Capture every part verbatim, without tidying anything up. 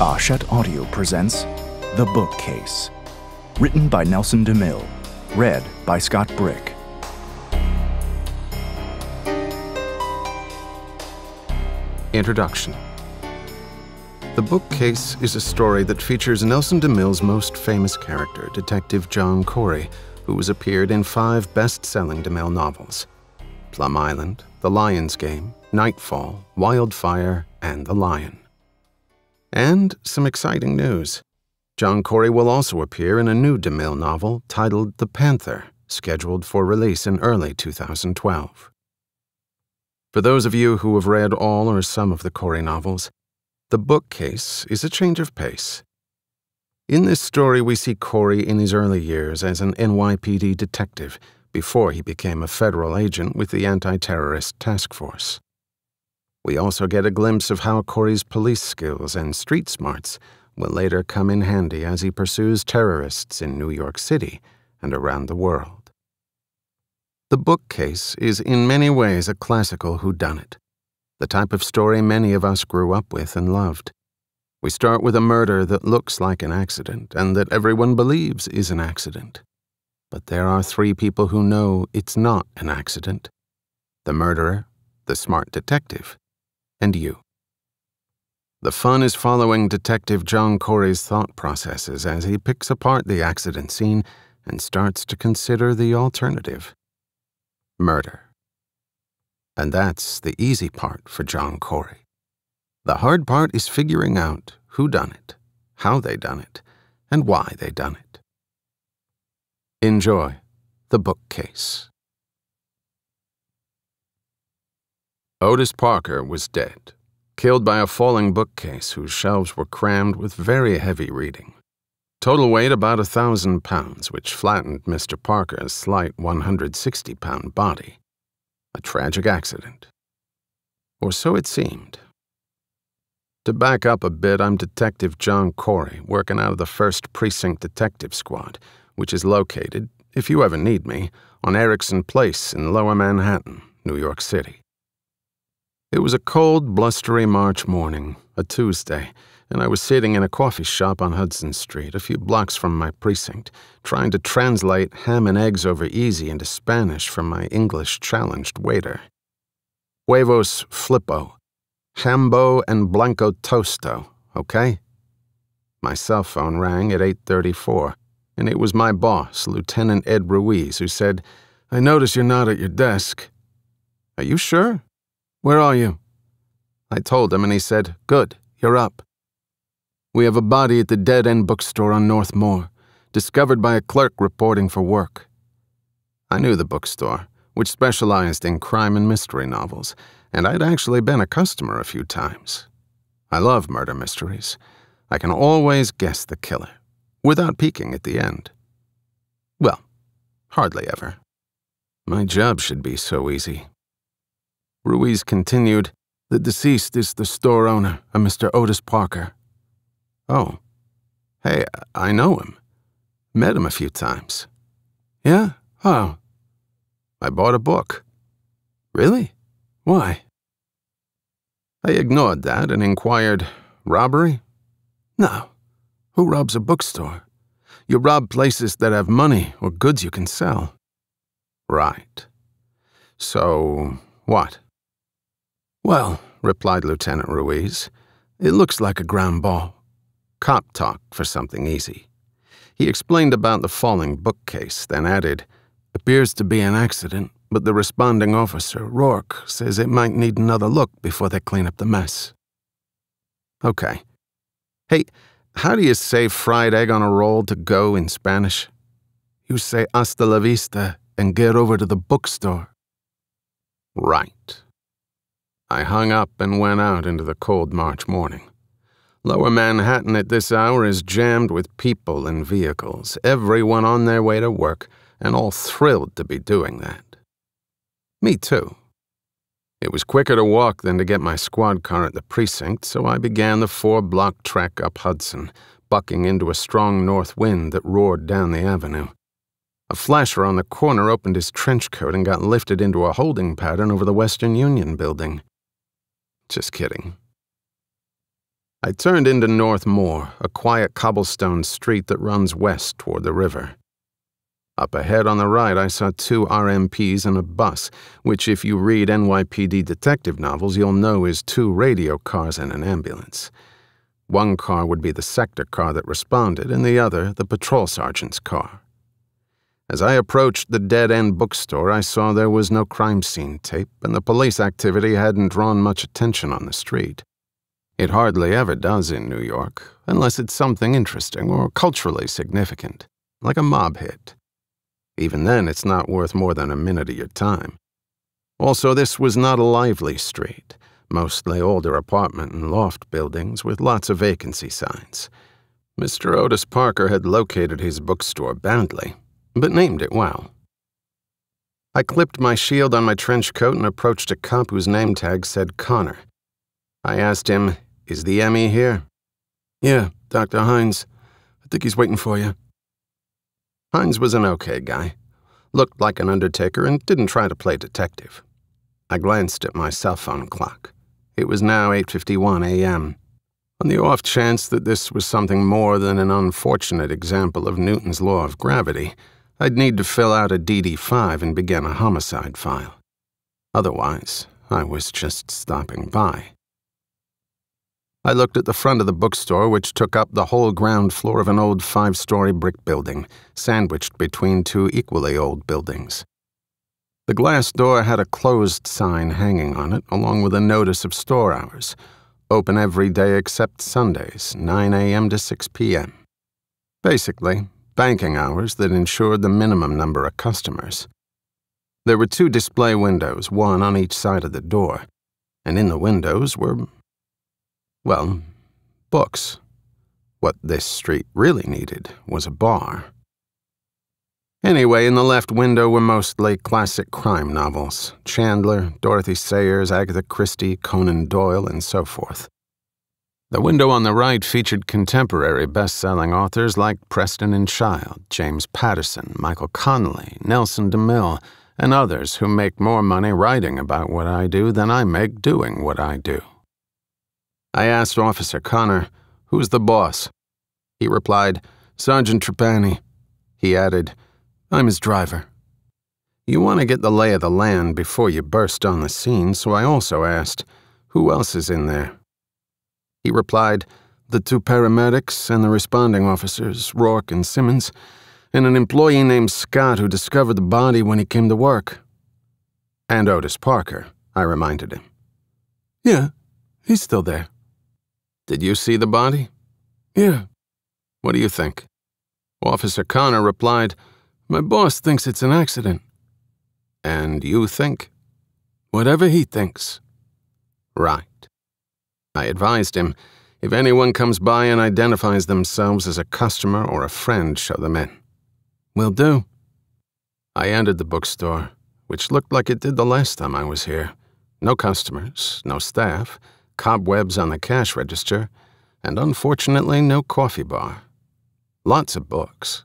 Hachette Audio presents The Bookcase. Written by Nelson DeMille. Read by Scott Brick. Introduction. The Bookcase is a story that features Nelson DeMille's most famous character, Detective John Corey, who has appeared in five best-selling DeMille novels: Plum Island, The Lion's Game, Nightfall, Wildfire, and The Lion. And some exciting news. John Corey will also appear in a new DeMille novel titled The Panther, scheduled for release in early two thousand twelve. For those of you who have read all or some of the Corey novels, The Bookcase is a change of pace. In this story, we see Corey in his early years as an N Y P D detective before he became a federal agent with the Anti-Terrorist Task Force. We also get a glimpse of how Corey's police skills and street smarts will later come in handy as he pursues terrorists in New York City and around the world. The Bookcase is in many ways a classical whodunit, the type of story many of us grew up with and loved. We start with a murder that looks like an accident and that everyone believes is an accident. But there are three people who know it's not an accident: the murderer, the smart detective, and you. The fun is following Detective John Corey's thought processes as he picks apart the accident scene and starts to consider the alternative: murder. And that's the easy part for John Corey. The hard part is figuring out who done it, how they done it, and why they done it. Enjoy The Bookcase. Otis Parker was dead, killed by a falling bookcase whose shelves were crammed with very heavy reading. Total weight about a thousand pounds, which flattened Mister Parker's slight one hundred sixty pound body. A tragic accident. Or so it seemed. To back up a bit, I'm Detective John Corey, working out of the first Precinct Detective Squad, which is located, if you ever need me, on Erickson Place in Lower Manhattan, New York City. It was a cold, blustery March morning, a Tuesday, and I was sitting in a coffee shop on Hudson Street, a few blocks from my precinct, trying to translate ham and eggs over easy into Spanish from my English-challenged waiter. Huevos flippo, hambo and blanco tosto, okay? My cell phone rang at eight thirty-four, and it was my boss, Lieutenant Ed Ruiz, who said, "I notice you're not at your desk." "Are you sure? Where are you?" I told him, and he said, "Good, you're up. We have a body at the Dead End bookstore on North Moore, discovered by a clerk reporting for work." I knew the bookstore, which specialized in crime and mystery novels, and I'd actually been a customer a few times. I love murder mysteries. I can always guess the killer, without peeking at the end. Well, hardly ever. My job should be so easy. Ruiz continued, "The deceased is the store owner, a Mister Otis Parker." "Oh. Hey, I know him. Met him a few times." "Yeah? Oh. I bought a book." "Really? Why?" I ignored that and inquired, "Robbery?" "No. Who robs a bookstore? You rob places that have money or goods you can sell." "Right. So, what?" "Well," replied Lieutenant Ruiz, "it looks like a ground ball. Cop talk for something easy." He explained about the falling bookcase, then added, "Appears to be an accident, but the responding officer, Rourke, says it might need another look before they clean up the mess." "Okay. Hey, how do you say fried egg on a roll to go in Spanish?" "You say hasta la vista and get over to the bookstore." "Right." I hung up and went out into the cold March morning. Lower Manhattan at this hour is jammed with people and vehicles, everyone on their way to work, and all thrilled to be doing that. Me too. It was quicker to walk than to get my squad car at the precinct, so I began the four-block trek up Hudson, bucking into a strong north wind that roared down the avenue. A flasher on the corner opened his trench coat and got lifted into a holding pattern over the Western Union building. Just kidding. I turned into North Moore, a quiet cobblestone street that runs west toward the river. Up ahead on the right, I saw two R M Ps and a bus, which if you read N Y P D Detective novels, you'll know is two radio cars and an ambulance. One car would be the sector car that responded, and the other the patrol sergeant's car. As I approached the dead-end bookstore, I saw there was no crime scene tape, and the police activity hadn't drawn much attention on the street. It hardly ever does in New York, unless it's something interesting or culturally significant, like a mob hit. Even then, it's not worth more than a minute of your time. Also, this was not a lively street, mostly older apartment and loft buildings with lots of vacancy signs. Mister Otis Parker had located his bookstore badly, but named it well. I clipped my shield on my trench coat and approached a cop whose name tag said Connor. I asked him, "Is the M E here?" "Yeah, Doctor Hines. I think he's waiting for you." Hines was an okay guy, looked like an undertaker, and didn't try to play detective. I glanced at my cell phone clock. It was now eight fifty-one a m On the off chance that this was something more than an unfortunate example of Newton's law of gravity, I'd need to fill out a D D five and begin a homicide file. Otherwise, I was just stopping by. I looked at the front of the bookstore, which took up the whole ground floor of an old five-story brick building, sandwiched between two equally old buildings. The glass door had a closed sign hanging on it, along with a notice of store hours. Open every day except Sundays, nine a m to six p m Basically, banking hours that ensured the minimum number of customers. There were two display windows, one on each side of the door, and in the windows were, well, books. What this street really needed was a bar. Anyway, in the left window were mostly classic crime novels, Chandler, Dorothy Sayers, Agatha Christie, Conan Doyle, and so forth. The window on the right featured contemporary best-selling authors like Preston and Child, James Patterson, Michael Connelly, Nelson DeMille, and others who make more money writing about what I do than I make doing what I do. I asked Officer Connor, "Who's the boss?" He replied, "Sergeant Trapani." He added, "I'm his driver." You want to get the lay of the land before you burst on the scene, so I also asked, "Who else is in there?" He replied, "The two paramedics and the responding officers, Rourke and Simmons, and an employee named Scott who discovered the body when he came to work." "And Otis Parker," I reminded him. "Yeah, he's still there." "Did you see the body?" "Yeah." "What do you think?" Officer Connor replied, "My boss thinks it's an accident." "And you think?" "Whatever he thinks." "Right." I advised him, if anyone comes by and identifies themselves as a customer or a friend, show them in. "Will do." I entered the bookstore, which looked like it did the last time I was here. No customers, no staff, cobwebs on the cash register, and unfortunately no coffee bar. Lots of books.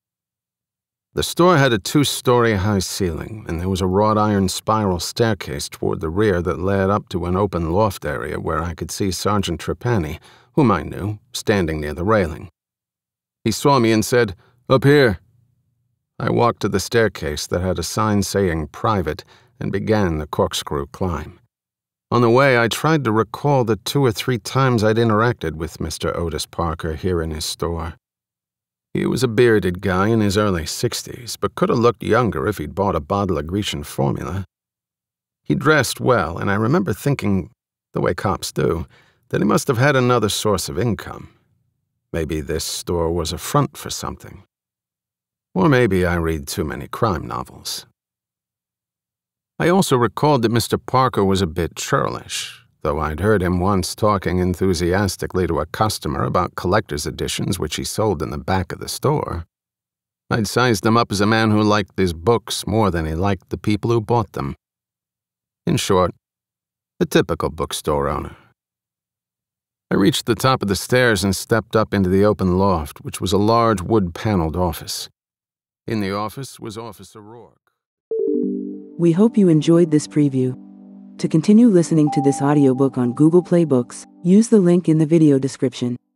The store had a two-story high ceiling, and there was a wrought iron spiral staircase toward the rear that led up to an open loft area where I could see Sergeant Trapani, whom I knew, standing near the railing. He saw me and said, "Up here." I walked to the staircase that had a sign saying private and began the corkscrew climb. On the way, I tried to recall the two or three times I'd interacted with Mister Otis Parker here in his store. He was a bearded guy in his early sixties, but could have looked younger if he'd bought a bottle of Grecian formula. He dressed well, and I remember thinking, the way cops do, that he must have had another source of income. Maybe this store was a front for something. Or maybe I read too many crime novels. I also recalled that Mister Parker was a bit churlish, though I'd heard him once talking enthusiastically to a customer about collector's editions which he sold in the back of the store. I'd sized him up as a man who liked his books more than he liked the people who bought them. In short, a typical bookstore owner. I reached the top of the stairs and stepped up into the open loft, which was a large wood-paneled office. In the office was Officer Rourke. We hope you enjoyed this preview. To continue listening to this audiobook on Google Play Books, Use the link in the video description.